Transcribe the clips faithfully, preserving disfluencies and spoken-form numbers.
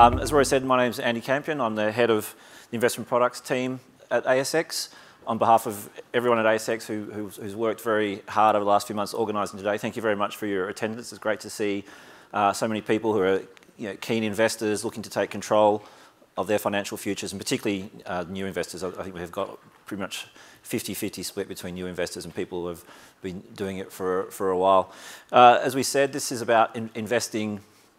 Um, as Rory said, my name is Andy Campion. I'm the head of the investment products team at A S X. On behalf of everyone at A S X who, who's, who's worked very hard over the last few months organising today, thank you very much for your attendance. It's great to see uh, so many people who are you know, keen investors looking to take control of their financial futures, and particularly uh, new investors. I, I think we've got pretty much fifty fifty split between new investors and people who have been doing it for, for a while. Uh, as we said, this is about in, investing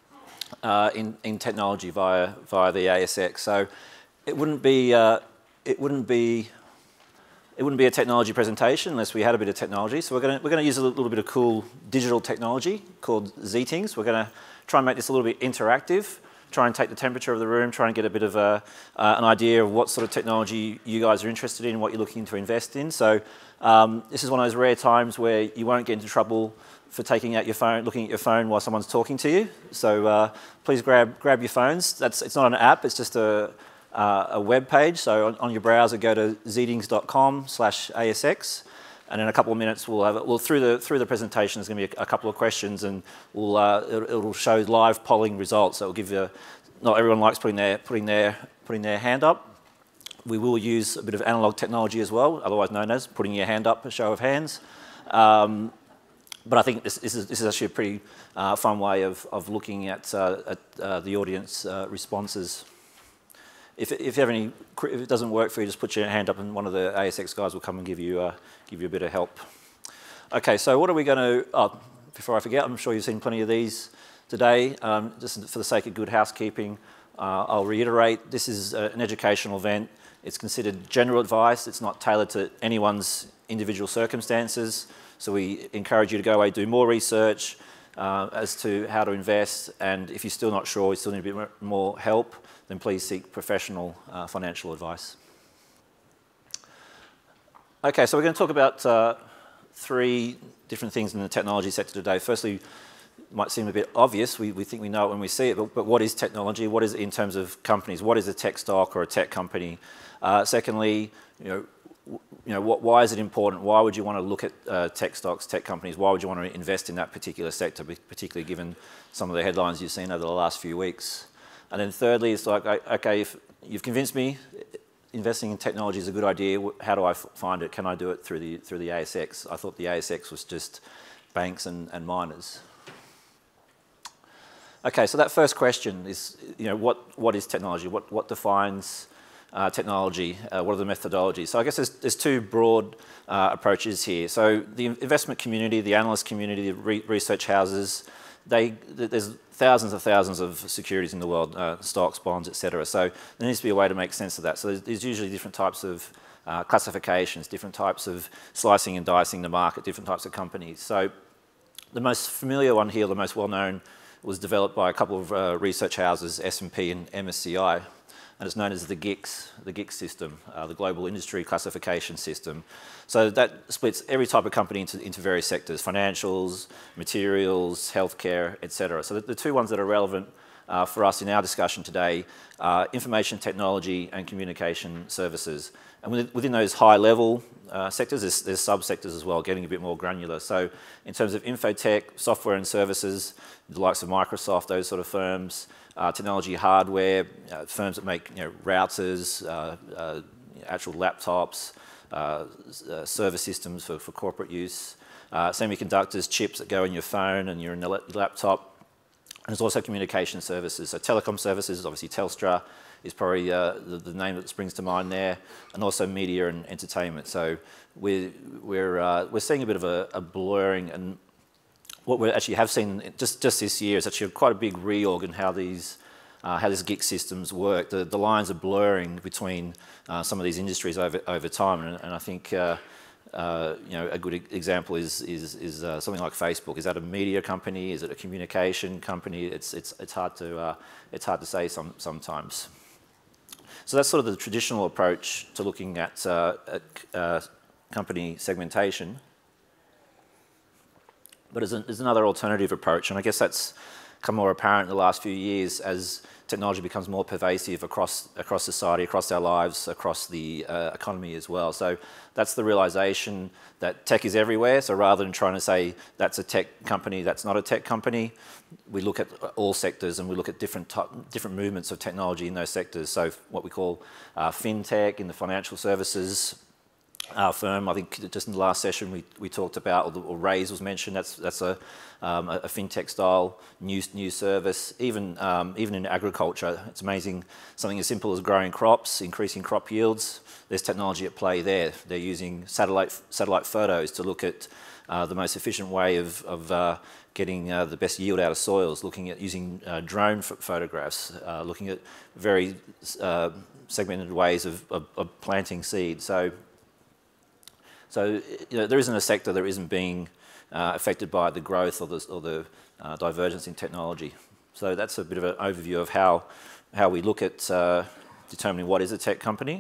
uh, in, in technology via, via the A S X. So it wouldn't be, uh, it wouldn't be It wouldn't be a technology presentation unless we had a bit of technology. So we're going to, we're going to use a little bit of cool digital technology called Zeetings. We're going to try and make this a little bit interactive, try and take the temperature of the room, try and get a bit of a, uh, an idea of what sort of technology you guys are interested in, what you're looking to invest in. So um, this is one of those rare times where you won't get into trouble for taking out your phone, looking at your phone while someone's talking to you. So uh, please grab, grab your phones. That's, it's not an app, it's just a Uh, a web page. So on, on your browser, go to zeetings dot com slash A S X, and in a couple of minutes we'll have it. Well, through the through the presentation, there's going to be a, a couple of questions, and we'll uh, it, it'll show live polling results. So it'll give you. Not everyone likes putting their putting their putting their hand up. We will use a bit of analog technology as well, otherwise known as putting your hand up, a show of hands. Um, but I think this, this is this is actually a pretty uh, fun way of of looking at uh, at uh, the audience uh, responses. If, if you have any, if it doesn't work for you, just put your hand up and one of the A S X guys will come and give you, uh, give you a bit of help. Okay, so what are we going to, oh, before I forget, I'm sure you've seen plenty of these today. Um, just for the sake of good housekeeping, uh, I'll reiterate, this is uh, an educational event. It's considered general advice. It's not tailored to anyone's individual circumstances. So we encourage you to go away, do more research uh, as to how to invest. And if you're still not sure, you still need a bit more help, then please seek professional uh, financial advice. Okay, so we're going to talk about uh, three different things in the technology sector today. Firstly, it might seem a bit obvious. We, we think we know it when we see it, but, but what is technology? What is it in terms of companies? What is a tech stock or a tech company? Uh, secondly, you know, you know, what, why is it important? Why would you want to look at uh, tech stocks, tech companies? Why would you want to invest in that particular sector, particularly given some of the headlines you've seen over the last few weeks? And then thirdly, it's like, okay, if you've convinced me investing in technology is a good idea, how do I find it? Can I do it through the, through the A S X? I thought the A S X was just banks and, and miners. Okay, so that first question is, you know, what, what is technology? What, what defines uh, technology? Uh, what are the methodologies? So I guess there's, there's two broad uh, approaches here. So the investment community, the analyst community, the re research houses, they, there's thousands of thousands of securities in the world, uh, stocks, bonds, et cetera. So there needs to be a way to make sense of that. So there's, there's usually different types of uh, classifications, different types of slicing and dicing the market, different types of companies. So the most familiar one here, the most well-known, was developed by a couple of uh, research houses, S and P and M S C I, and it's known as the GICS, the GICS system, uh, the Global Industry Classification System. So that splits every type of company into, into various sectors: financials, materials, healthcare, et cetera. So the, the two ones that are relevant uh, for us in our discussion today are information technology and communication services. And within, within those high-level uh, sectors, there's, there's sub-sectors as well, getting a bit more granular. So in terms of infotech, software and services, the likes of Microsoft, those sort of firms, uh, technology, hardware, uh, firms that make you know, routers, uh, uh, actual laptops, uh, uh, server systems for, for corporate use, uh, semiconductors, chips that go in your phone and your laptop. And there's also communication services. So telecom services, obviously Telstra is probably uh, the, the name that springs to mind there, and also media and entertainment. So we're, we're, uh, we're seeing a bit of a, a blurring, and what we actually have seen just, just this year is actually quite a big reorg in how these uh, how these GICS systems work. The, the lines are blurring between uh, some of these industries over, over time, and, and I think uh, uh, you know, a good example is, is, is uh, something like Facebook. Is that a media company? Is it a communication company? It's, it's, it's, hard, to, uh, it's hard to say some, sometimes. So that's sort of the traditional approach to looking at, uh, at uh, company segmentation. But there's, a, there's another alternative approach, and I guess that's become more apparent in the last few years as technology becomes more pervasive across, across society, across our lives, across the uh, economy as well. So that's the realization that tech is everywhere. So rather than trying to say that's a tech company, that's not a tech company, we look at all sectors and we look at different type, different movements of technology in those sectors. So what we call uh, fintech in the financial services Our firm, I think just in the last session we, we talked about, or, the, or Raise was mentioned, that's, that's a, um, a, a fintech style new, new service. Even, um, even in agriculture, it's amazing, something as simple as growing crops, increasing crop yields, there's technology at play there. They're using satellite, satellite photos to look at uh, the most efficient way of, of uh, getting uh, the best yield out of soils, looking at using uh, drone photographs, uh, looking at very uh, segmented ways of, of, of planting seed. So, So you know, there isn't a sector that isn't being uh, affected by the growth or the, or the uh, divergence in technology. So that's a bit of an overview of how, how we look at uh, determining what is a tech company.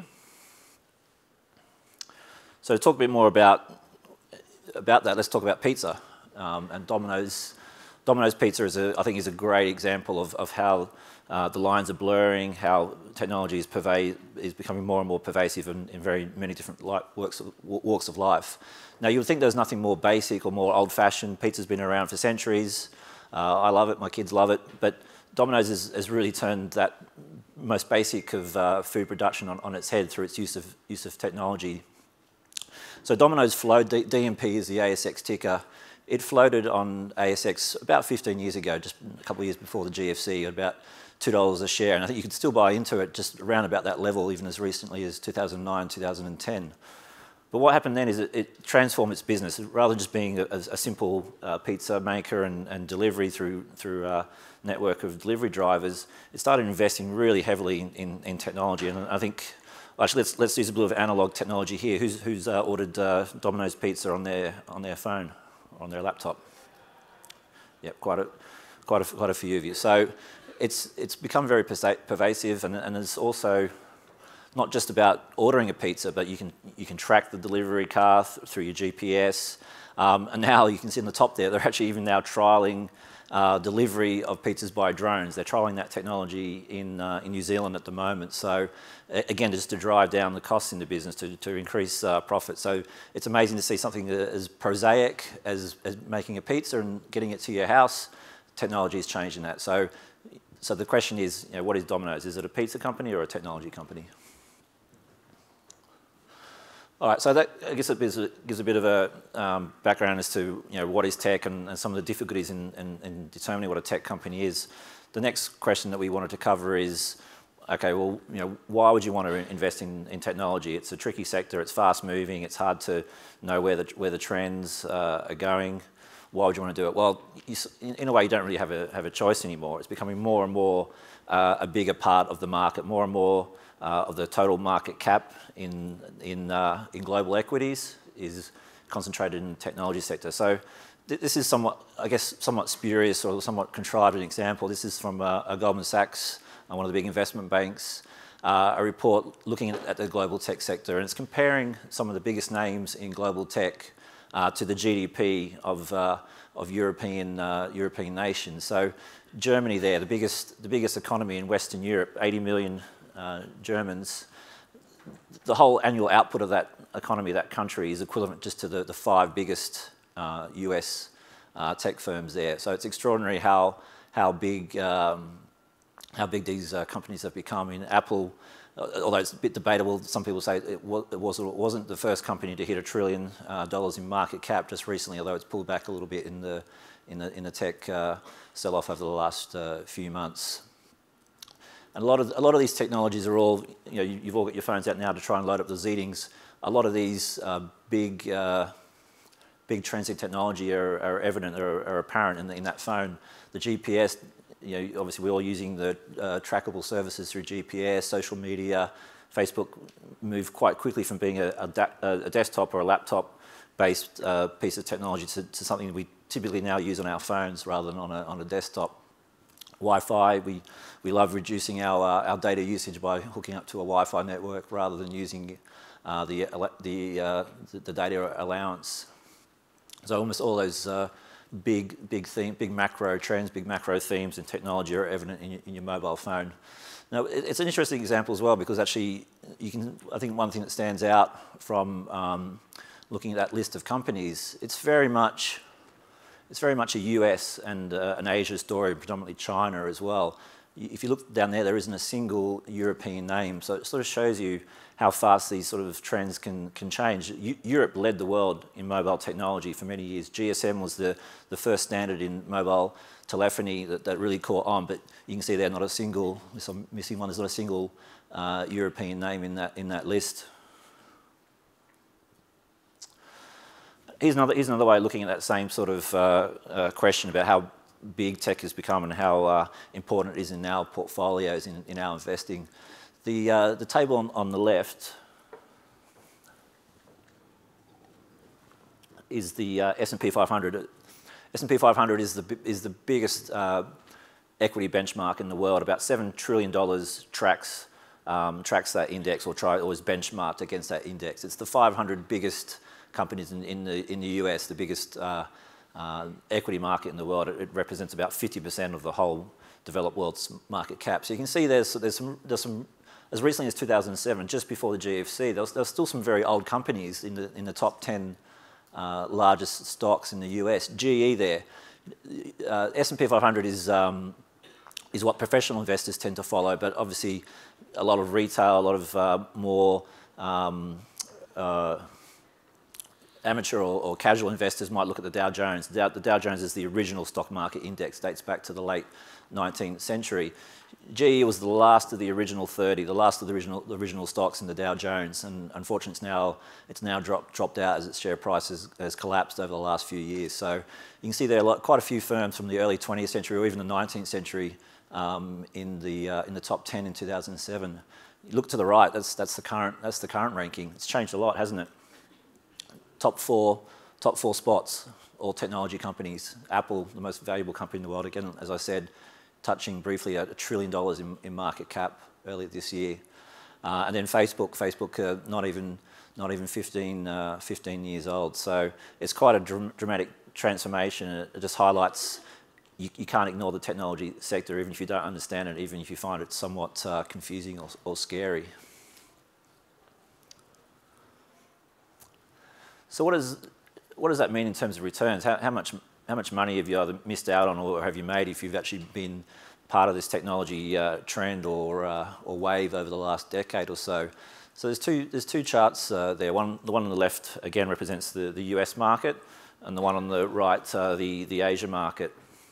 So to talk a bit more about, about that, let's talk about pizza. Um, and Domino's, Domino's Pizza, is a, I think, is a great example of, of how Uh, the lines are blurring, how technology is, pervade, is becoming more and more pervasive in, in very many different walks of, walks of life. Now, you would think there's nothing more basic or more old-fashioned. Pizza's been around for centuries. Uh, I love it, my kids love it, but Domino's has, has really turned that most basic of uh, food production on, on its head through its use of, use of technology. So Domino's float, D M P is the A S X ticker. It floated on A S X about fifteen years ago, just a couple of years before the G F C, at about two dollars a share. And I think you could still buy into it just around about that level, even as recently as two thousand nine, two thousand ten. But what happened then is it, it transformed its business. Rather than just being a, a simple uh, pizza maker and, and delivery through, through a network of delivery drivers, it started investing really heavily in, in, in technology. And I think, actually, let's, let's use a bit of analog technology here. Who's, who's uh, ordered uh, Domino's Pizza on their, on their phone? On their laptop? Yep, quite a, quite a, quite a few of you. So it's, it's become very pervasive, and, and it's also not just about ordering a pizza, but you can, you can track the delivery car th through your G P S. Um, and now you can see in the top there, they're actually even now trialling uh, delivery of pizzas by drones. They're trialling that technology in, uh, in New Zealand at the moment. So again, just to drive down the costs in the business, to, to increase uh, profit. So it's amazing to see something as prosaic as, as making a pizza and getting it to your house. Technology is changing that. So, so the question is, you know, what is Domino's? Is it a pizza company or a technology company? All right, so that, I guess it gives a, gives a bit of a um, background as to, you know, what is tech and, and some of the difficulties in, in, in determining what a tech company is. The next question that we wanted to cover is, okay, well, you know, why would you want to invest in, in technology? It's a tricky sector, it's fast moving, it's hard to know where the, where the trends uh, are going. Why would you want to do it? Well, you, in a way, you don't really have a, have a choice anymore. It's becoming more and more uh, a bigger part of the market, more and more uh, of the total market cap in, in, uh, in global equities is concentrated in the technology sector. So th this is somewhat, I guess, somewhat spurious or somewhat contrived an example. This is from uh, a Goldman Sachs, one of the big investment banks, uh, a report looking at, at the global tech sector, and it's comparing some of the biggest names in global tech uh, to the G D P of, uh, of European, uh, European nations. So Germany there, the biggest, the biggest economy in Western Europe, eighty million uh, Germans. The whole annual output of that economy, that country, is equivalent just to the, the five biggest uh, U S uh, tech firms there. So it's extraordinary how, how big um, how big these uh, companies have become. In Apple, uh, although it's a bit debatable, some people say it, was, it, was, it wasn't the first company to hit a trillion uh, dollars in market cap just recently, although it's pulled back a little bit in the, in the, in the tech uh, sell-off over the last uh, few months. And a lot, of, a lot of these technologies are all, you know, you, you've all got your phones out now to try and load up the Zeetings. A lot of these uh, big, uh, big trends in technology are, are evident, are, are apparent in, the, in that phone. The G P S, you know, obviously we're all using the uh, trackable services through G P S, social media. Facebook moved quite quickly from being a, a, a desktop or a laptop-based uh, piece of technology to, to something we typically now use on our phones rather than on a, on a desktop. Wi-Fi, we, we love reducing our, uh, our data usage by hooking up to a Wi-Fi network rather than using uh, the, the, uh, the, the data allowance. So almost all those uh, big, big theme, big macro trends, big macro themes in technology are evident in your, in your mobile phone. Now, it, it's an interesting example as well because actually, you can. I think one thing that stands out from um, looking at that list of companies, it's very much, it's very much a U S and uh, an Asia story, predominantly China as well. If you look down there, there isn't a single European name, so it sort of shows you how fast these sort of trends can, can change. U Europe led the world in mobile technology for many years. G S M was the, the first standard in mobile telephony that, that really caught on, but you can see there not a single, this I'm missing one, there's not a single uh, European name in that, in that list. Here's another, here's another way of looking at that same sort of uh, uh, question about how big tech has become and how uh, important it is in our portfolios, in, in our investing. The, uh, the table on, on the left is the uh, S and P five hundred. S and P five hundred is the, is the biggest uh, equity benchmark in the world. About seven trillion dollars tracks, um, tracks that index or, try, or is benchmarked against that index. It's the five hundred biggest companies in, in, the, in the U S, the biggest uh, uh, equity market in the world. It, it represents about fifty percent of the whole developed world's market cap. So you can see there's, there's, some, there's some, as recently as two thousand seven, just before the G F C, there was, there was still some very old companies in the, in the top ten uh, largest stocks in the U S. G E there, uh, S and P five hundred is, um, is what professional investors tend to follow, but obviously a lot of retail, a lot of uh, more um, uh, amateur or, or casual investors might look at the Dow Jones. The Dow, the Dow Jones is the original stock market index, dates back to the late nineteenth century. G E was the last of the original thirty, the last of the original, the original stocks in the Dow Jones, and unfortunately it's now, it's now dropped, dropped out as its share price has, has collapsed over the last few years. So you can see there are quite a few firms from the early twentieth century or even the nineteenth century um, in, the, uh, in the top ten in two thousand seven. You look to the right, that's, that's, the current, that's the current ranking. It's changed a lot, hasn't it? Top four, top four spots, all technology companies. Apple, the most valuable company in the world, again, as I said, touching briefly a trillion dollars in, in market cap earlier this year. Uh, and then Facebook, Facebook uh, not even not even fifteen, uh, fifteen years old. So it's quite a dr dramatic transformation. It, it just highlights you, you can't ignore the technology sector, even if you don't understand it, even if you find it somewhat uh, confusing or, or scary. So what does, what does that mean in terms of returns? How, how, much, how much money have you either missed out on or have you made if you've actually been part of this technology uh, trend or, uh, or wave over the last decade or so? So there's two, there's two charts uh, there. One, the one on the left, again, represents the, the U S market, and the one on the right, uh, the, the Asia market.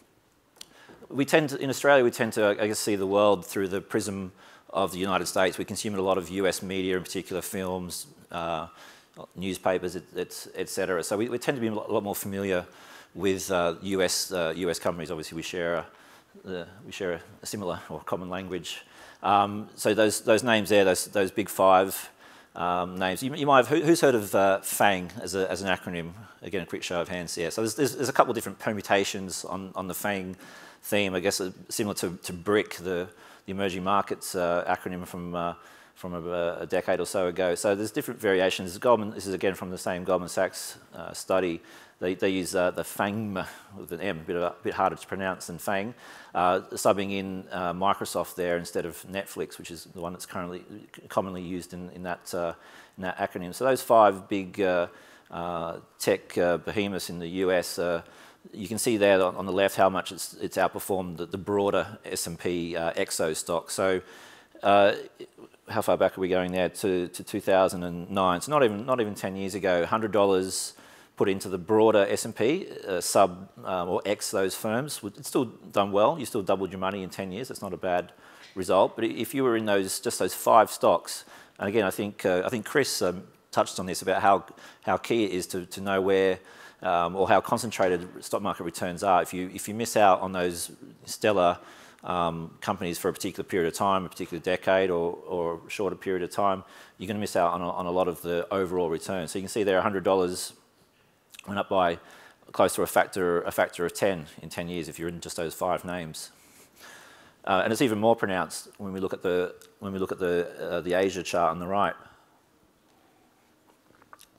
We tend to, in Australia, we tend to, I guess, see the world through the prism of the United States. We consume a lot of U S media, in particular films, uh, newspapers, et cetera. So we, we tend to be a lot more familiar with uh, U S uh, U S companies. Obviously, we share a, the, we share a similar or common language. Um, so those those names there, those those big five um, names. You, you might have, who, who's heard of uh, FANG as a, as an acronym? Again, a quick show of hands. Yeah. So there's there's, there's a couple of different permutations on on the FANG theme. I guess uh, similar to to BRIC, the the emerging markets uh, acronym from. Uh, from a, a decade or so ago. So there's different variations. Goldman, this is again from the same Goldman Sachs uh, study. They, they use uh, the FANG with an M, a bit, of, a bit harder to pronounce than FANG, uh, subbing in uh, Microsoft there instead of Netflix, which is the one that's currently commonly used in, in, that, uh, in that acronym. So those five big uh, uh, tech uh, behemoths in the U S, uh, you can see there on the left how much it's, it's outperformed the, the broader S and P uh, Exo stock. So uh, how far back are we going there? To, to two thousand nine. So not even not even ten years ago. one hundred dollars put into the broader S and P, uh, sub um, or X those firms. It's still done well. You still doubled your money in ten years. It's not a bad result. But if you were in those just those five stocks, and again, I think uh, I think Chris um, touched on this about how how key it is to to know where. Um, or how concentrated stock market returns are. If you if you miss out on those stellar um, companies for a particular period of time, a particular decade, or or shorter period of time, you're going to miss out on a, on a lot of the overall return. So you can see there, one hundred dollars went up by close to a factor a factor of ten in ten years if you're in just those five names. Uh, and it's even more pronounced when we look at the when we look at the uh, the Asia chart on the right.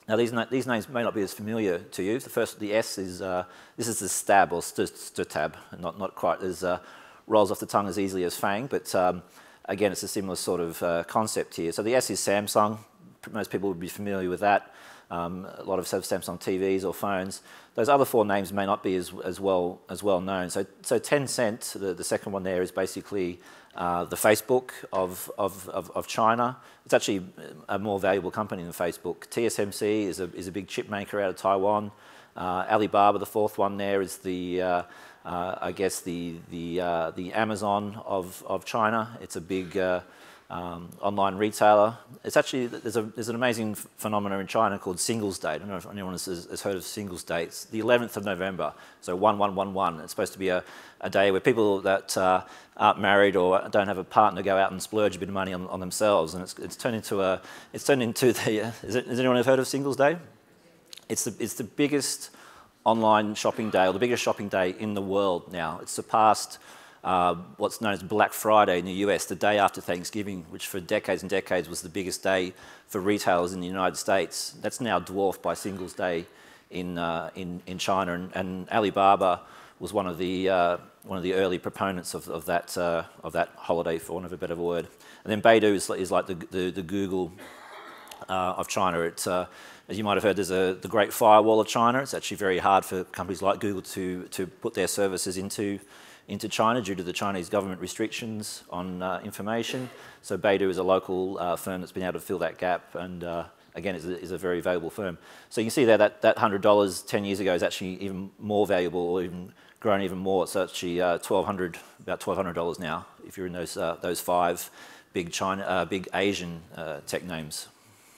Now these, na these names may not be as familiar to you. The first, the S is, uh, this is the stab or st Sturtab, not, not quite as, uh, rolls off the tongue as easily as Fang, but um, again, it's a similar sort of uh, concept here. So the S is Samsung. Most people would be familiar with that. Um, a lot of Samsung T Vs or phones. Those other four names may not be as, as, well, as well known. So, so Tencent, the, the second one there, is basically uh, the Facebook of, of, of, of China. It's actually a more valuable company than Facebook. T S M C is a, is a big chip maker out of Taiwan. Uh, Alibaba, the fourth one there, is the, uh, uh, I guess, the, the, uh, the Amazon of, of China. It's a big uh, Um, online retailer. It's actually, there's, a, there's an amazing phenomenon in China called Singles Day. I don't know if anyone has, has heard of Singles Day. It's the eleventh of November, so one one one one. It's supposed to be a, a day where people that uh, aren't married or don't have a partner go out and splurge a bit of money on, on themselves, and it's, it's turned into a, it's turned into the, uh, is it, has anyone ever heard of Singles Day? It's the, it's the biggest online shopping day, or the biggest shopping day in the world now. It's surpassed Uh, what's known as Black Friday in the U S, the day after Thanksgiving, which for decades and decades was the biggest day for retailers in the United States. That's now dwarfed by Singles Day in, uh, in, in China, and, and Alibaba was one of the, uh, one of the early proponents of, of, that, uh, of that holiday, for want of a better word. And then Baidu is, is like the, the, the Google uh, of China. It's, uh, as you might have heard, there's a, the Great Firewall of China. It's actually very hard for companies like Google to, to put their services into into China due to the Chinese government restrictions on uh, information. So Baidu is a local uh, firm that's been able to fill that gap, and uh, again, is a, is a very valuable firm. So you can see there that that one hundred dollars ten years ago is actually even more valuable, or even grown even more. It's actually uh, twelve hundred, about twelve hundred dollars now, if you're in those uh, those five big China, uh, big Asian uh, tech names.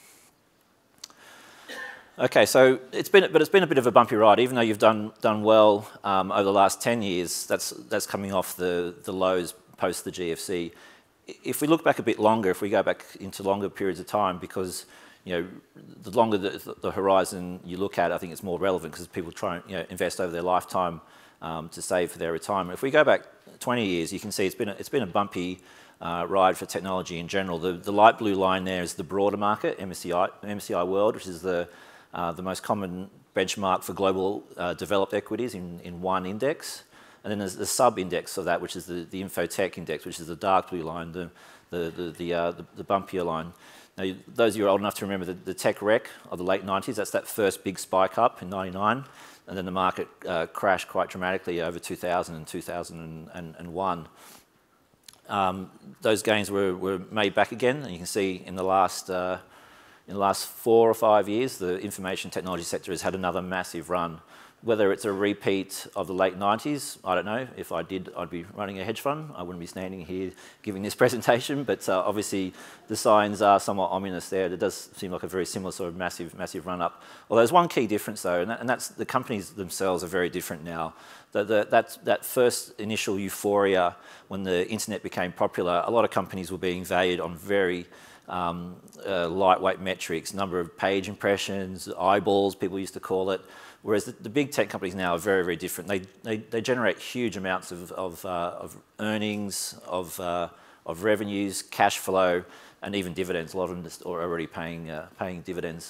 Okay, so it's been, but it's been a bit of a bumpy ride. Even though you've done done well um, over the last ten years, that's that's coming off the the lows post the G F C. If we look back a bit longer, if we go back into longer periods of time, because you know the longer the, the horizon you look at, I think it's more relevant because people try and you know invest over their lifetime um, to save for their retirement. If we go back twenty years, you can see it's been a, it's been a bumpy uh, ride for technology in general. The the light blue line there is the broader market, M S C I M S C I World, which is the Uh, the most common benchmark for global uh, developed equities in, in one index. And then there's the sub-index of that, which is the, the Infotech index, which is the dark blue line, the, the, the, the, uh, the, the bumpier line. Now, you, those of you who are old enough to remember the, the tech wreck of the late nineties, that's that first big spike up in ninety-nine. And then the market uh, crashed quite dramatically over two thousand and two thousand one. Um, those gains were, were made back again, and you can see in the last uh, In the last four or five years, the information technology sector has had another massive run. Whether it's a repeat of the late nineties, I don't know. If I did, I'd be running a hedge fund. I wouldn't be standing here giving this presentation, but uh, obviously the signs are somewhat ominous there. It does seem like a very similar sort of massive, massive run up. Although there's one key difference though, and, that, and that's the companies themselves are very different now. The, the, that, that first initial euphoria when the internet became popular, a lot of companies were being valued on very Um, uh, lightweight metrics, number of page impressions, eyeballs, people used to call it. Whereas the, the big tech companies now are very, very different. They, they, they generate huge amounts of, of, uh, of earnings, of, uh, of revenues, cash flow, and even dividends. A lot of them are already paying, uh, paying dividends.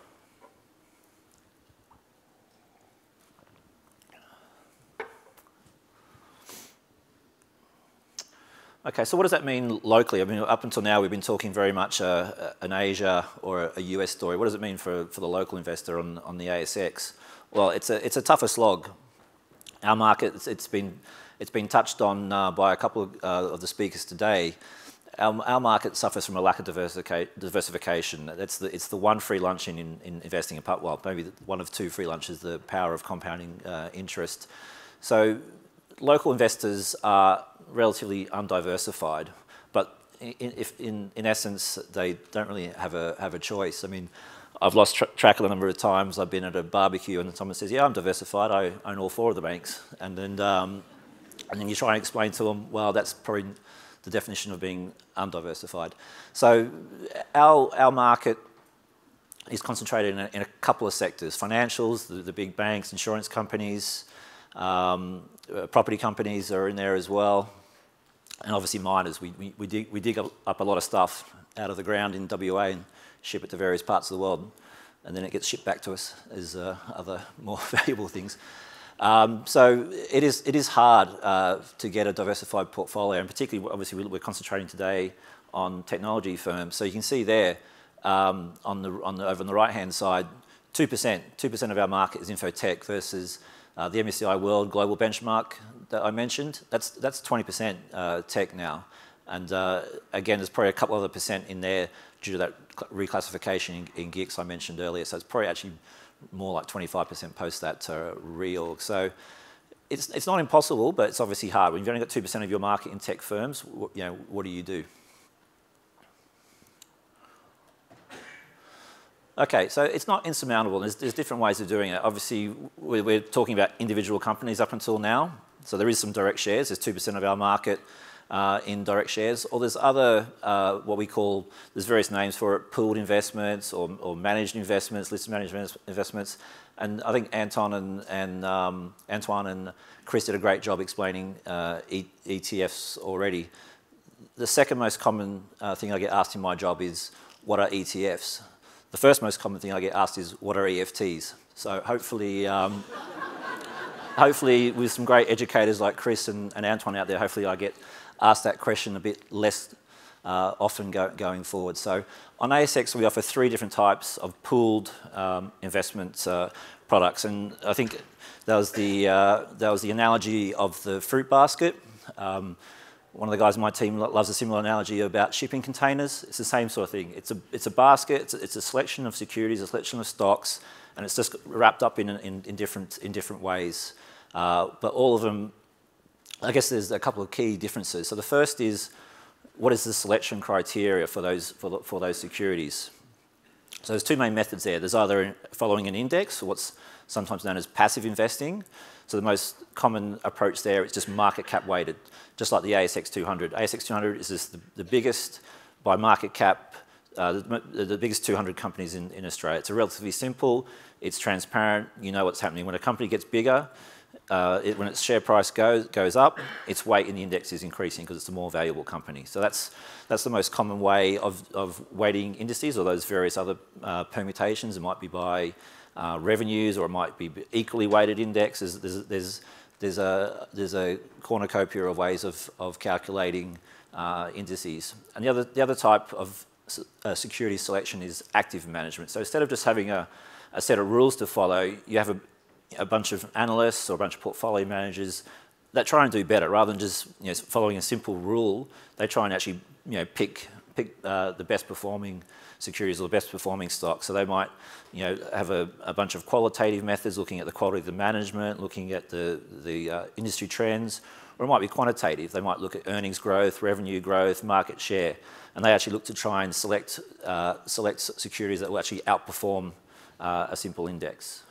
Okay, so what does that mean locally? I mean, up until now, we've been talking very much uh, an Asia or a U S story. What does it mean for, for the local investor on, on the A S X? Well, it's a, it's a tougher slog. Our market, it's, it's, been, it's been touched on uh, by a couple of, uh, of the speakers today. Our, our market suffers from a lack of diversica diversification. That's the, it's the one free lunch in, in, in investing in, well, maybe one of two free lunches, the power of compounding uh, interest. So local investors are relatively undiversified, but in, if in, in essence they don't really have a have a choice. I mean, I've lost tra track of the number of times I've been at a barbecue and someone says, "Yeah, I'm diversified. I own all four of the banks," and then um, and then you try and explain to them, "Well, that's probably the definition of being undiversified." So our our market is concentrated in a, in a couple of sectors: financials, the, the big banks, insurance companies. Um, uh, property companies are in there as well, and obviously miners. We, we, we, dig, we dig up a lot of stuff out of the ground in W A and ship it to various parts of the world. and then it gets shipped back to us as uh, other more valuable things. Um, so it is, it is hard uh, to get a diversified portfolio, and particularly, obviously, we're concentrating today on technology firms. So you can see there, um, on the, on the, over on the right-hand side, two percent, two percent of our market is infotech versus uh, the M S C I World Global Benchmark that I mentioned. That's, that's twenty percent uh, tech now. And uh, again, there's probably a couple other percent in there due to that reclassification in, in G I C S I mentioned earlier. So it's probably actually more like twenty-five percent post that uh, reorg. So it's, it's not impossible, but it's obviously hard. When you've only got two percent of your market in tech firms, you know, what do you do? Okay, so it's not insurmountable. There's, there's different ways of doing it. Obviously, we're, we're talking about individual companies up until now. So there is some direct shares. There's two percent of our market uh, in direct shares. Or there's other, uh, what we call, there's various names for it, pooled investments or, or managed investments, listed managed investments. And I think Anton and, and um, Antoine and Chris did a great job explaining uh, e ETFs already. The second most common uh, thing I get asked in my job is, what are E T Fs? The first most common thing I get asked is, what are E F Ts? So hopefully, um, hopefully with some great educators like Chris and, and Antoine out there, hopefully I get asked that question a bit less uh, often go, going forward. So on A S X, we offer three different types of pooled um, investment uh, products. And I think that was the, uh, that was the analogy of the fruit basket. Um, One of the guys on my team loves a similar analogy about shipping containers. It's the same sort of thing. It's a, it's a basket, it's a, it's a selection of securities, a selection of stocks, and it's just wrapped up in, in, in, different, in different ways. Uh, but all of them, I guess there's a couple of key differences. So the first is, what is the selection criteria for those, for, the, for those securities? So there's two main methods there. There's either following an index, or what's sometimes known as passive investing. So the most common approach there is just market cap weighted, just like the A S X two hundred. A S X two hundred is just the, the biggest by market cap, uh, the, the biggest two hundred companies in, in Australia. It's a relatively simple, it's transparent, you know what's happening. When a company gets bigger, uh, it, when its share price goes, goes up, its weight in the index is increasing because it's a more valuable company. So that's, that's the most common way of, of weighting indices, or those various other uh, permutations. It might be by Uh, revenues, or it might be equally weighted index. There's, there's, there's, there's, a, there's a cornucopia of ways of, of calculating uh, indices. And the other, the other type of uh, security selection is active management. So instead of just having a, a set of rules to follow, you have a, a bunch of analysts or a bunch of portfolio managers that try and do better. Rather than just, you know, following a simple rule, they try and actually, you know, pick, pick uh, the best performing securities or the best performing stocks. So they might, you know, have a, a bunch of qualitative methods looking at the quality of the management, looking at the, the uh, industry trends, or it might be quantitative. They might look at earnings growth, revenue growth, market share, and they actually look to try and select, uh, select securities that will actually outperform uh, a simple index.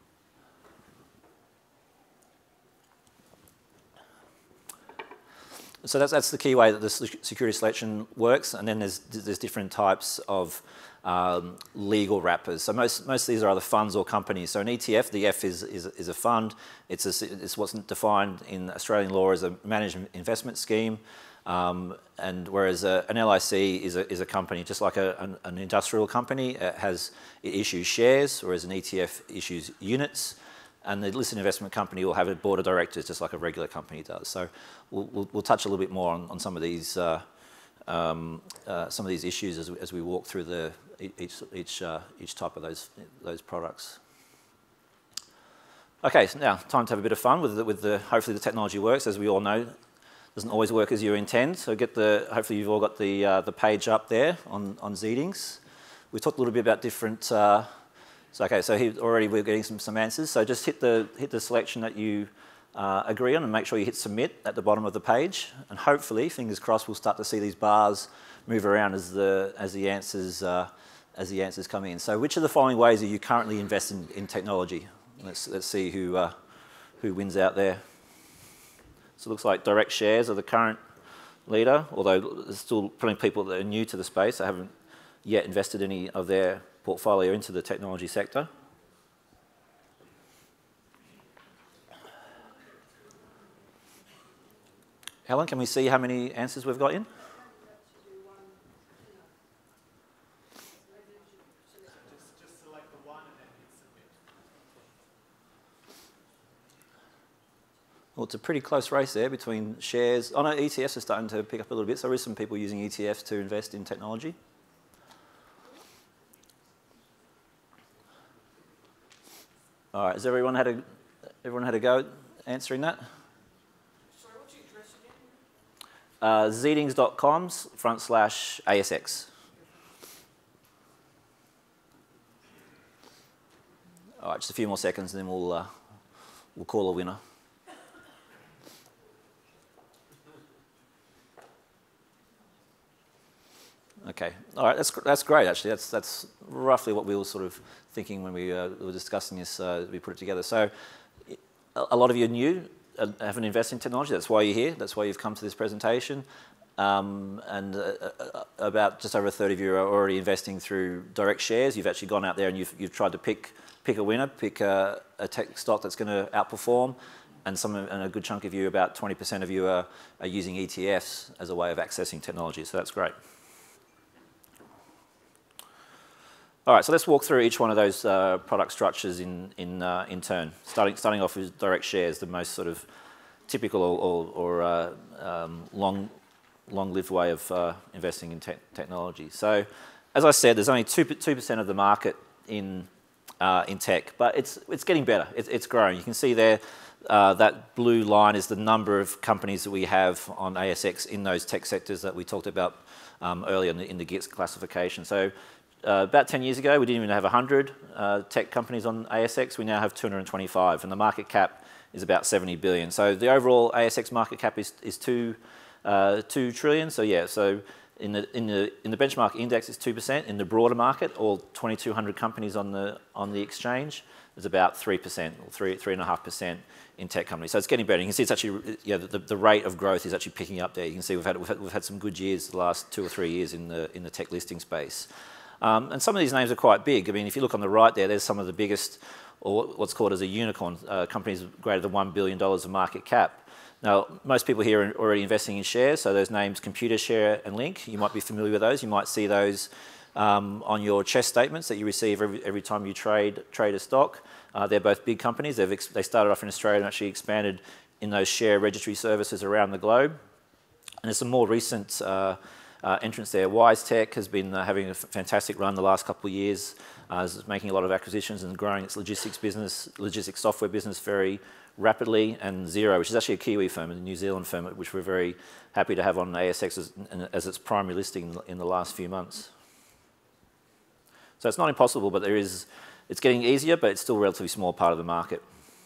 So that's, that's the key way that the security selection works, and then there's, there's different types of um, legal wrappers. So most, most of these are either funds or companies. So an E T F, the F is, is, is a fund. It's, a, it's what's defined in Australian law as a managed investment scheme, um, and whereas a, an L I C is a, is a company, just like a, an, an industrial company. It, has, it issues shares, whereas an E T F issues units. And the listed investment company will have a board of directors, just like a regular company does. So we'll, we'll, we'll touch a little bit more on, on some of these uh, um, uh, some of these issues as we, as we walk through the each each uh, each type of those those products. Okay, so now time to have a bit of fun with the, with the. Hopefully the technology works. As we all know, it doesn't always work as you intend. So get the. Hopefully you've all got the uh, the page up there on on Zeedings. We talked a little bit about different. Uh, So okay, so here already we're getting some, some answers. So just hit the, hit the selection that you uh, agree on, and make sure you hit submit at the bottom of the page. And hopefully, fingers crossed, we'll start to see these bars move around as the, as the, answers, uh, as the answers come in. So which of the following ways are you currently investing in technology? Let's, let's see who, uh, who wins out there. So it looks like direct shares are the current leader, although there's still plenty of people that are new to the space that haven't yet invested any of their portfolio into the technology sector. Helen, can we see how many answers we've got in? Just, just select the Well, it's a pretty close race there between shares. Oh no, E T Fs are starting to pick up a little bit, so there is some people using E T Fs to invest in technology. All right, has everyone had a, everyone had a go at answering that? Sorry, what's the address again? Uh, Zeedings dot com's front slash A S X. All right, just a few more seconds and then we'll, uh, we'll call a winner. Okay, all right, that's, that's great actually. That's, that's roughly what we were sort of thinking when we uh, were discussing this, uh, we put it together. So a, a lot of you are new, uh, haven't invested in technology, that's why you're here, that's why you've come to this presentation. Um, and uh, uh, about just over a third of you are already investing through direct shares. You've actually gone out there and you've, you've tried to pick, pick a winner, pick a, a tech stock that's going to outperform. And, some, and a good chunk of you, about twenty percent of you are, are using E T Fs as a way of accessing technology, so that's great. All right, so let's walk through each one of those uh, product structures in, in, uh, in turn. Starting, starting off with direct shares, the most sort of typical or, or, or uh, um, long, long-lived way of uh, investing in te technology. So, as I said, there's only two percent of the market in, uh, in tech, but it's, it's getting better. It's, it's growing. You can see there, uh, that blue line is the number of companies that we have on A S X in those tech sectors that we talked about um, earlier in the, in the GITS classification. So, Uh, about ten years ago, we didn't even have one hundred uh, tech companies on A S X. We now have two hundred twenty-five, and the market cap is about seventy billion. So the overall A S X market cap is, is two, uh, two trillion. So yeah, so in the, in the, in the benchmark index, it's two percent. In the broader market, all twenty-two hundred companies on the, on the exchange, is about three percent, or three, three and a half percent in tech companies. So it's getting better. You can see it's actually, yeah, the, the rate of growth is actually picking up there. You can see we've had, we've had, we've had some good years the last two or three years in the, in the tech listing space. Um, and some of these names are quite big. I mean, if you look on the right there, there's some of the biggest, or what's called as a unicorn, uh, companies greater than one billion dollars of market cap. Now, most people here are already investing in shares, so those names, Computershare and Link, you might be familiar with those. You might see those um, on your CHESS statements that you receive every, every time you trade, trade a stock. Uh, they're both big companies. They've ex they started off in Australia and actually expanded in those share registry services around the globe. And there's some more recent uh, Uh, entrance there. WiseTech has been uh, having a fantastic run the last couple of years, uh, is making a lot of acquisitions and growing its logistics business, logistics software business very rapidly. And Xero, which is actually a Kiwi firm, a New Zealand firm, which we're very happy to have on A S X as, as its primary listing in the last few months. So it's not impossible, but there is, it's getting easier, but it's still a relatively small part of the market.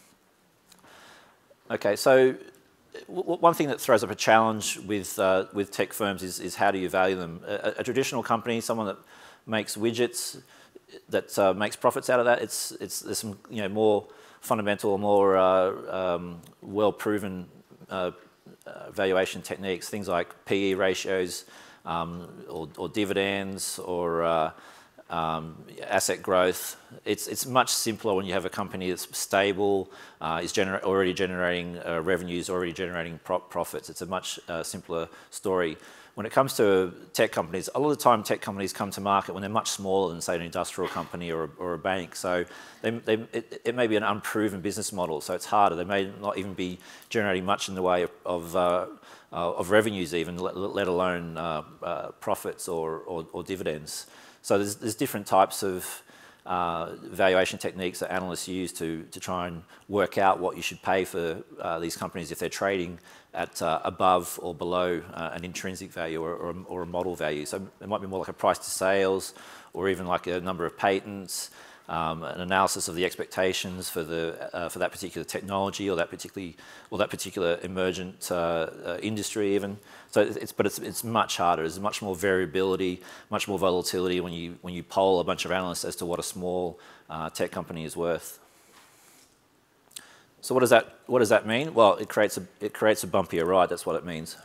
Okay, so one thing that throws up a challenge with, uh, with tech firms is, is how do you value them? A, a traditional company, someone that makes widgets, that uh, makes profits out of that, it's, it's, there's some you know, more fundamental, more uh, um, well-proven uh, uh, valuation techniques, things like P E ratios um, or, or dividends or uh, Um, asset growth. It's, it's much simpler when you have a company that's stable, uh, is gener already generating uh, revenues, already generating pro profits. It's a much uh, simpler story. When it comes to tech companies, a lot of the time tech companies come to market when they're much smaller than, say, an industrial company or a, or a bank. So they, they, it, it may be an unproven business model, so it's harder. They may not even be generating much in the way of, of, uh, uh, of revenues even, let, let alone uh, uh, profits or, or, or dividends. So there's, there's different types of uh, valuation techniques that analysts use to, to try and work out what you should pay for uh, these companies if they're trading at uh, above or below uh, an intrinsic value or, or, or a model value. So it might be more like a price to sales or even like a number of patents, um, an analysis of the expectations for, the, uh, for that particular technology or that, particularly, or that particular emergent uh, uh, industry even. So it's, but it's, it's much harder. There's much more variability, much more volatility when you, when you poll a bunch of analysts as to what a small uh, tech company is worth. So what does that, what does that mean? Well, it creates, a, it creates a bumpier ride, that's what it means.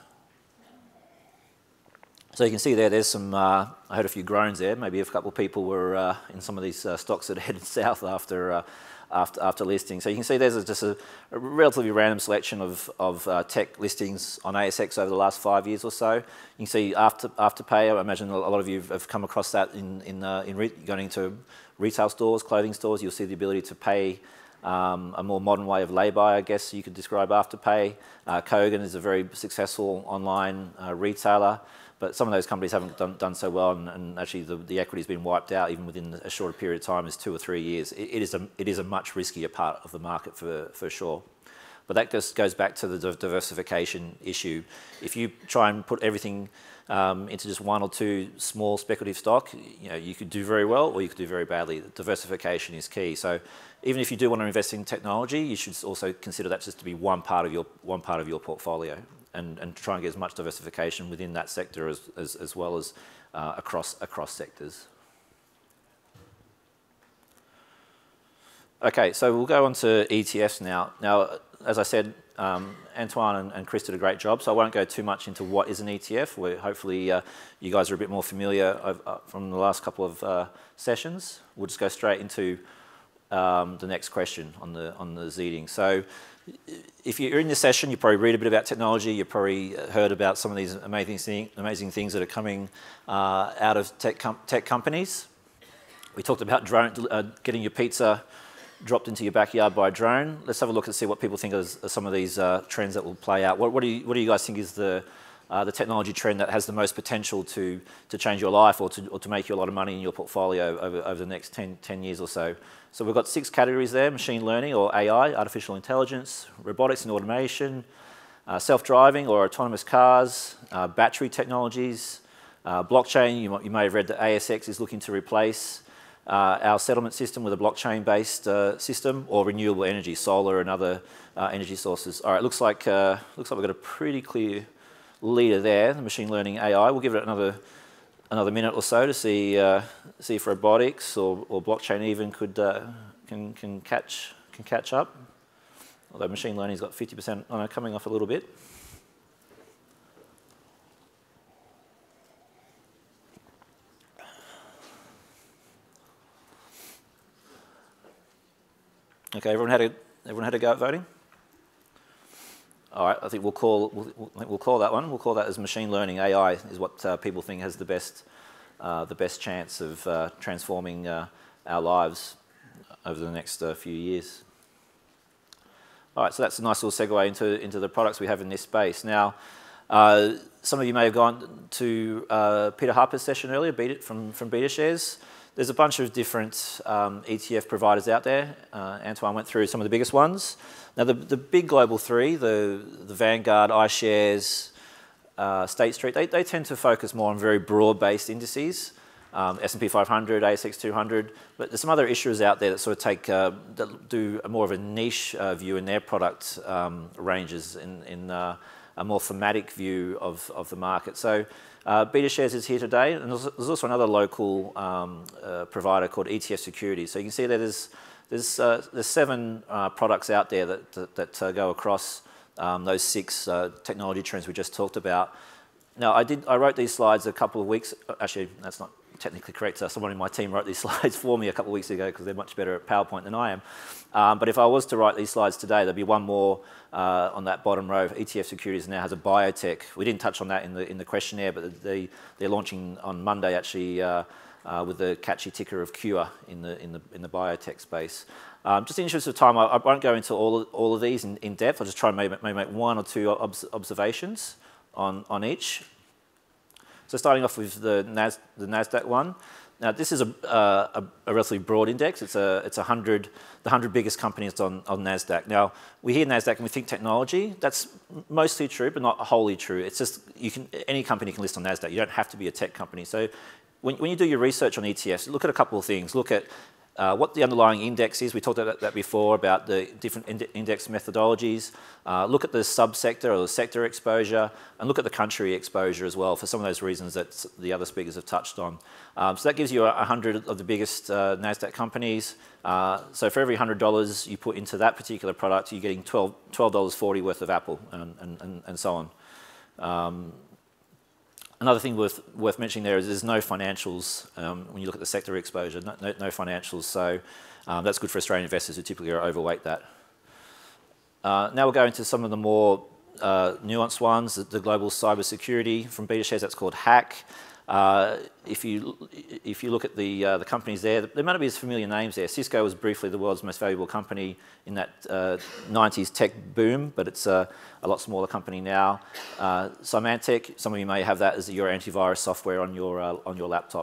So you can see there, there's some, uh, I heard a few groans there. Maybe a couple of people were uh, in some of these uh, stocks that headed south after, uh, after, after listing. So you can see there's a, just a, a relatively random selection of, of uh, tech listings on A S X over the last five years or so. You can see After, Afterpay, I imagine a lot of you have come across that in, in, uh, in re going into retail stores, clothing stores. You'll see the ability to pay um, a more modern way of lay-by, I guess you could describe Afterpay. Uh, Kogan is a very successful online uh, retailer, but some of those companies haven't done, done so well, and, and actually the, the equity's been wiped out even within a shorter period of time as two or three years. It, it, is, a, it is a much riskier part of the market for, for sure. But that just goes back to the diversification issue. If you try and put everything um, into just one or two small speculative stock, you know, you could do very well or you could do very badly. Diversification is key. So even if you do want to invest in technology, you should also consider that just to be one part of your, one part of your portfolio, and, and try and get as much diversification within that sector as, as, as well as uh, across, across sectors. Okay, so we'll go on to E T Fs now. Now, as I said, um, Antoine and, and Chris did a great job, so I won't go too much into what is an E T F. We're, hopefully uh, you guys are a bit more familiar uh, from the last couple of uh, sessions. We'll just go straight into um, the next question on the, on the Zeeding. So if you're in this session, you probably read a bit about technology, you've probably heard about some of these amazing, thing, amazing things that are coming uh, out of tech, com tech companies. We talked about drone, uh, getting your pizza dropped into your backyard by a drone. Let's have a look and see what people think of some of these uh, trends that will play out. What, what, do you, what do you guys think is the, uh, the technology trend that has the most potential to, to change your life or to, or to make you a lot of money in your portfolio over, over the next ten, ten years or so? So we've got six categories there: machine learning or A I, artificial intelligence, robotics and automation, uh, self-driving or autonomous cars, uh, battery technologies, uh, blockchain. You, you may have read that A S X is looking to replace Uh, our settlement system with a blockchain-based uh, system, or renewable energy, solar and other uh, energy sources. All right, looks like uh, looks like we've got a pretty clear leader there, the machine learning A I. We'll give it another another minute or so to see uh, see if robotics or, or blockchain even could uh, can can catch can catch up. Although machine learning's got fifty percent, oh no, coming off a little bit. Okay, everyone had a everyone had a go at voting. All right, I think we'll call we'll, we'll call that one. We'll call that as machine learning. A I is what uh, people think has the best uh, the best chance of uh, transforming uh, our lives over the next uh, few years. All right, so that's a nice little segue into into the products we have in this space. Now, uh, some of you may have gone to uh, Peter Harper's session earlier, Beta, from from BetaShares. There's a bunch of different um, E T F providers out there. Uh, Antoine went through some of the biggest ones. Now, the, the big global three, the, the Vanguard, iShares, uh, State Street, they, they tend to focus more on very broad-based indices, um, S and P five hundred, A S X two hundred, but there's some other issuers out there that sort of take, uh, that do a more of a niche uh, view in their product um, ranges, in, in uh, a more thematic view of, of the market. So, Uh, BetaShares is here today, and there's, there's also another local um, uh, provider called E T F Securities. So you can see that there's, there's, uh, there's seven uh, products out there that, that, that uh, go across um, those six uh, technology trends we just talked about. Now, I, did, I wrote these slides a couple of weeks, actually, that's not technically correct. Uh, someone in my team wrote these slides for me a couple of weeks ago because they're much better at PowerPoint than I am. Um, but if I was to write these slides today, there'd be one more uh, on that bottom row. E T F Securities now has a biotech. We didn't touch on that in the in the questionnaire, but they they're launching on Monday actually uh, uh, with the catchy ticker of Q R in the in the in the biotech space. Um, just in the interest of time, I, I won't go into all of, all of these in, in depth. I'll just try and maybe, maybe make one or two obs observations on on each. So starting off with the, Nas the NASDAQ one. Now this is a, uh, a, a relatively broad index. It's a it's a hundred the hundred biggest companies on on NASDAQ. Now we hear NASDAQ and we think technology. That's mostly true, but not wholly true. It's just you can any company can list on NASDAQ. You don't have to be a tech company. So when when you do your research on E T Fs, look at a couple of things. Look at Uh, what the underlying index is. We talked about that before, about the different ind index methodologies. Uh, look at the subsector or the sector exposure, and look at the country exposure as well, for some of those reasons that the other speakers have touched on. Um, so that gives you a hundred of the biggest uh, NASDAQ companies. Uh, so for every one hundred dollars you put into that particular product, you're getting twelve dollars forty worth of Apple, and, and, and so on. Um, Another thing worth, worth mentioning there is there's no financials um, when you look at the sector exposure, no, no, no financials, so um, that's good for Australian investors who typically are overweight that. Uh, now we'll go into some of the more uh, nuanced ones, the, the global cybersecurity from BetaShares, that's called HACK. Uh, if you if you look at the uh, the companies there, there might not be as familiar names there. Cisco was briefly the world's most valuable company in that uh, nineties tech boom, but it's uh, a lot smaller company now. Uh, Symantec, some of you may have that as your antivirus software on your uh, on your laptop.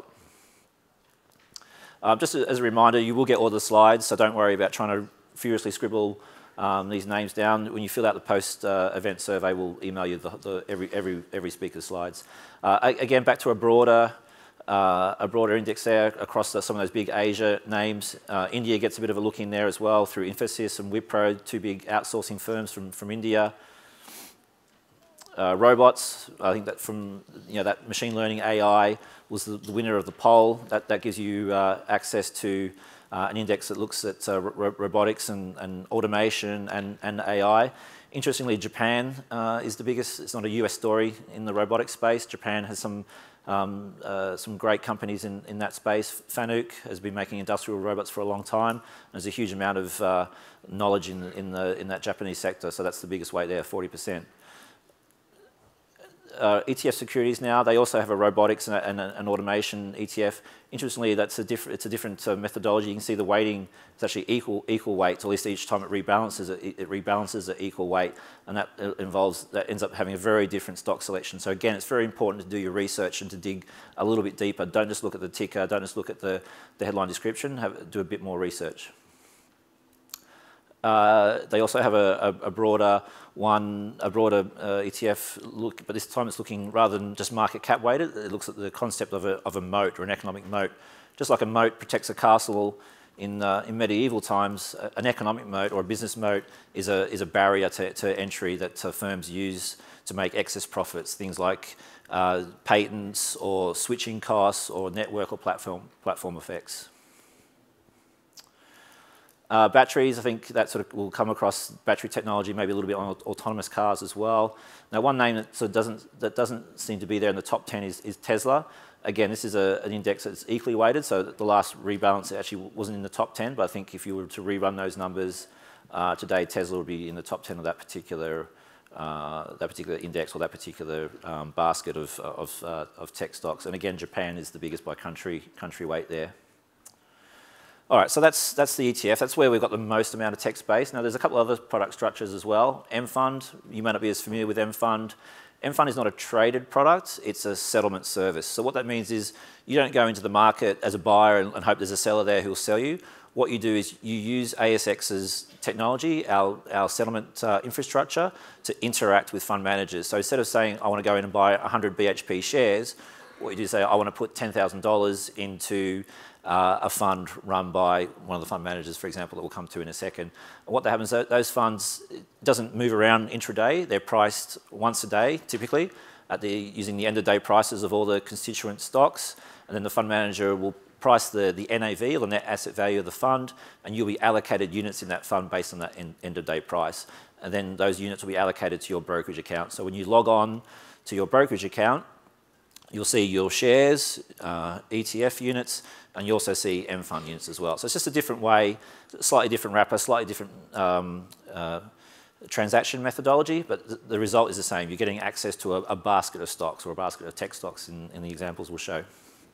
Um, just as a reminder, you will get all the slides, so don't worry about trying to furiously scribble um, these names down. When you fill out the post-event uh, survey, we'll email you the, the, every, every, every speaker's slides. Uh, again, back to a broader, uh, a broader index there across the, some of those big Asia names. Uh, India gets a bit of a look in there as well through Infosys and Wipro, two big outsourcing firms from, from India. Uh, robots, I think that from you know that machine learning A I was the, the winner of the poll. That, that gives you uh, access to uh, an index that looks at uh, ro robotics and, and automation and, and A I. Interestingly, Japan uh, is the biggest. It's not a U S story in the robotics space. Japan has some um, uh, some great companies in, in that space. Fanuc has been making industrial robots for a long time. There's a huge amount of uh, knowledge in, in, the, in that Japanese sector, so that's the biggest weight there, forty percent. Uh, E T F securities now, they also have a robotics and, a, and a, an automation E T F. Interestingly, that's a diff it's a different uh, methodology. You can see the weighting is actually equal equal weight, so at least each time it rebalances, it, it rebalances at equal weight, and that involves that ends up having a very different stock selection. So again, it's very important to do your research and to dig a little bit deeper. Don't just look at the ticker, don't just look at the, the headline description, have, do a bit more research. Uh, they also have a, a, a broader one, a broader uh, E T F look, but this time it's looking rather than just market cap weighted. It looks at the concept of a, of a moat or an economic moat. Just like a moat protects a castle in, uh, in medieval times, an economic moat or a business moat is a, is a barrier to, to entry that uh, firms use to make excess profits. Things like uh, patents or switching costs or network or platform, platform effects. Uh, batteries, I think that sort of will come across battery technology, maybe a little bit on autonomous cars as well. Now, one name that sort of doesn't that doesn't seem to be there in the top ten is, is Tesla. Again, this is a, an index that's equally weighted, so the last rebalance actually wasn't in the top ten, but I think if you were to rerun those numbers uh, today, Tesla would be in the top ten of that particular uh, that particular index or that particular um, basket of of, uh, of tech stocks. And again, Japan is the biggest by country country weight there. All right, so that's, that's the E T F. That's where we've got the most amount of tech space. Now, there's a couple of other product structures as well. M Fund, you may not be as familiar with M Fund. M Fund is not a traded product, it's a settlement service. So what that means is you don't go into the market as a buyer and, and hope there's a seller there who'll sell you. What you do is you use A S X's technology, our, our settlement uh, infrastructure, to interact with fund managers. So instead of saying, I want to go in and buy one hundred B H P shares, what you do is say, I want to put ten thousand dollars into Uh, a fund run by one of the fund managers, for example, that we'll come to in a second. And what that happens, those funds doesn't move around intraday. They're priced once a day, typically, at the, using the end-of-day prices of all the constituent stocks. And then the fund manager will price the, the N A V, or the net asset value of the fund, and you'll be allocated units in that fund based on that end-of-day price. And then those units will be allocated to your brokerage account. So when you log on to your brokerage account, you'll see your shares, uh, E T F units, and you also see M Fund units as well. So it's just a different way, slightly different wrapper, slightly different um, uh, transaction methodology, but th the result is the same. You're getting access to a, a basket of stocks or a basket of tech stocks in, in the examples we'll show.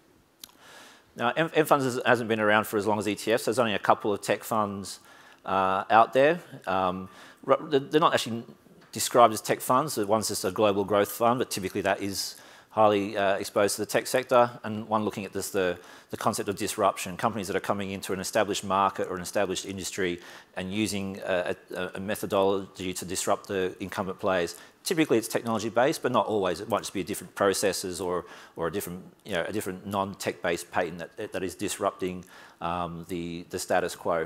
Now, M, M Funds hasn't been around for as long as E T Fs. There's only a couple of tech funds uh, out there. Um, they're not actually described as tech funds. One's just a global growth fund, but typically that is highly uh, exposed to the tech sector, and one looking at this, the, the concept of disruption, companies that are coming into an established market or an established industry and using a, a, a methodology to disrupt the incumbent players. Typically it's technology based, but not always. It might just be a different processes or, or a different, you know, a different non-tech based patent that, that is disrupting um, the, the status quo.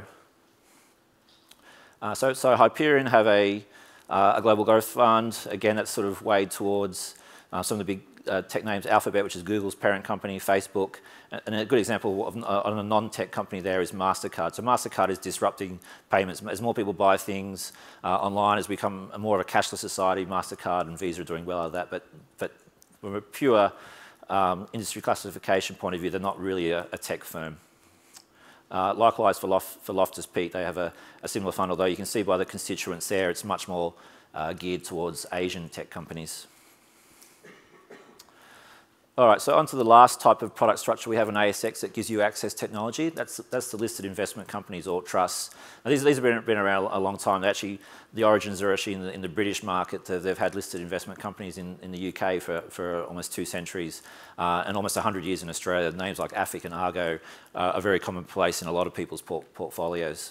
Uh, so, so Hyperion have a, uh, a global growth fund. Again, that's sort of weighed towards uh, some of the big Uh, tech names, Alphabet, which is Google's parent company, Facebook, and a good example of uh, on a non-tech company there is MasterCard. So MasterCard is disrupting payments. As more people buy things uh, online, as we become more of a cashless society, MasterCard and Visa are doing well out of that, but, but from a pure um, industry classification point of view, they're not really a, a tech firm. Uh, likewise for, Lof for Loftus Peak, they have a, a similar fund, although you can see by the constituents there, it's much more uh, geared towards Asian tech companies. All right, so on to the last type of product structure we have on A S X that gives you access technology. That's, that's the listed investment companies or trusts. Now these, these have been, been around a long time. They actually, the origins are actually in the, in the British market. They've had listed investment companies in, in the U K for, for almost two centuries uh, and almost one hundred years in Australia. Names like AFIC and Argo uh, are very commonplace in a lot of people's port portfolios.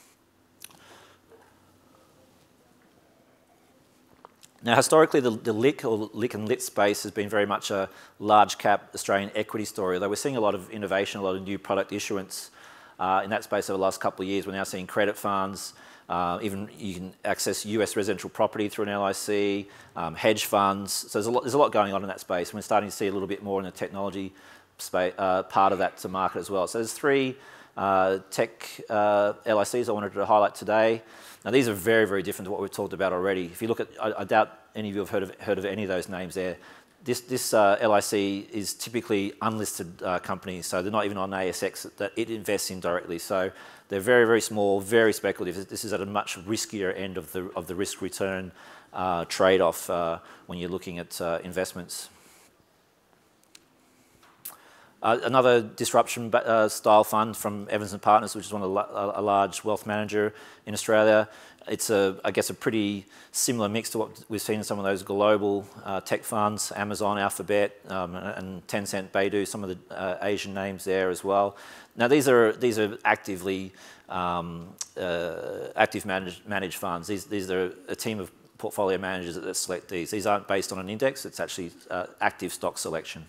Now, historically, the, the L I C or L I C and Lit space has been very much a large cap Australian equity story, although we're seeing a lot of innovation, a lot of new product issuance uh, in that space over the last couple of years. We're now seeing credit funds, uh, even you can access U S residential property through an L I C, um, hedge funds. So there's a, lot, there's a lot going on in that space. We're starting to see a little bit more in the technology space, uh, part of that to market as well. So there's three uh, tech uh, L I Cs I wanted to highlight today. Now these are very, very different to what we've talked about already. If you look at, I, I doubt any of you have heard of, heard of any of those names there. This, this uh, L I C is typically unlisted uh, companies, so they're not even on A S X that it invests in directly. So they're very, very small, very speculative. This is at a much riskier end of the, of the risk-return uh, trade-off uh, when you're looking at uh, investments. Uh, another disruption uh, style fund from Evans and Partners, which is one of the, a, a large wealth manager in Australia. It's a, I guess, a pretty similar mix to what we've seen in some of those global uh, tech funds, Amazon, Alphabet, um, and Tencent, Baidu, some of the uh, Asian names there as well. Now these are these are actively um, uh, active managed managed funds. These these are a team of portfolio managers that select these. These aren't based on an index. It's actually uh, active stock selection.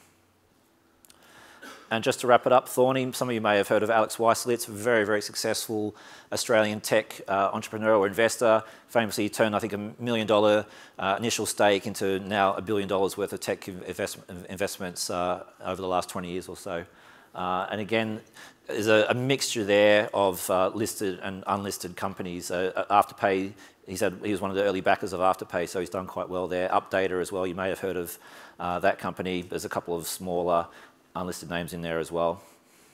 And just to wrap it up, Thorney, some of you may have heard of Alex Waislitz, very, very successful Australian tech uh, entrepreneur or investor. Famously, he turned, I think, a million dollar uh, initial stake into now a billion dollars worth of tech invest investments uh, over the last twenty years or so. Uh, and again, there's a, a mixture there of uh, listed and unlisted companies. Uh, Afterpay, he said he was one of the early backers of Afterpay, so he's done quite well there. Updata as well, you may have heard of uh, that company. There's a couple of smaller unlisted names in there as well.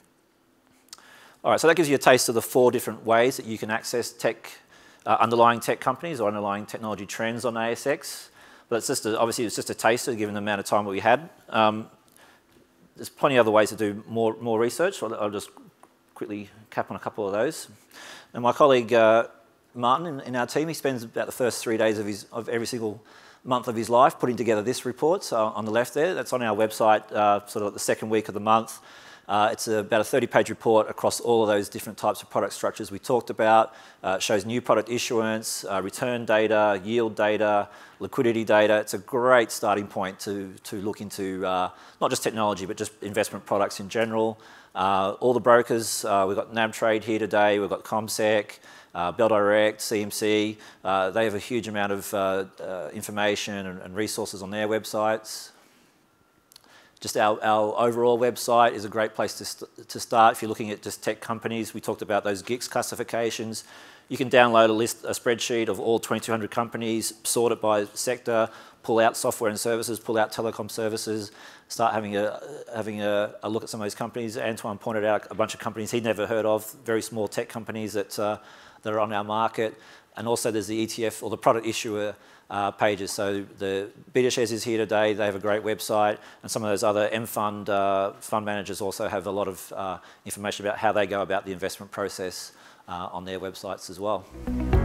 All right, so that gives you a taste of the four different ways that you can access tech, uh, underlying tech companies or underlying technology trends on A S X. But it's just a, obviously it's just a taster given the amount of time that we had. Um, there's plenty of other ways to do more, more research. I'll, I'll just quickly cap on a couple of those. And my colleague uh, Martin in, in our team, he spends about the first three days of, his, of every single month of his life putting together this report. So on the left there, that's on our website, uh, sort of the second week of the month. Uh, it's a, about a thirty page report across all of those different types of product structures we talked about. Uh, it shows new product issuance, uh, return data, yield data, liquidity data. It's a great starting point to, to look into uh, not just technology, but just investment products in general. Uh, all the brokers, uh, we've got NabTrade here today, we've got CommSec, Uh, Bell Direct, C M C, uh, they have a huge amount of uh, uh, information and, and resources on their websites. Just our, our overall website is a great place to, st to start if you're looking at just tech companies. We talked about those G I C S classifications. You can download a list, a spreadsheet of all twenty-two hundred companies, sort it by sector, pull out software and services, pull out telecom services, start having a, having a, a look at some of those companies. Antoine pointed out a bunch of companies he'd never heard of, very small tech companies that uh, that are on our market. And also there's the E T F or the product issuer uh, pages. So the BetaShares is here today. They have a great website. And some of those other M Fund uh, fund managers also have a lot of uh, information about how they go about the investment process uh, on their websites as well.